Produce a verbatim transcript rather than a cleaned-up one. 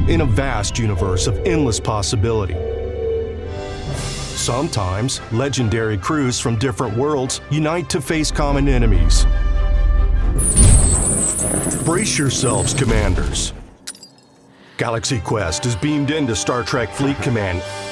in a vast universe of endless possibility. Sometimes, legendary crews from different worlds unite to face common enemies. Brace yourselves, Commanders. Galaxy Quest is beamed into Star Trek Fleet Command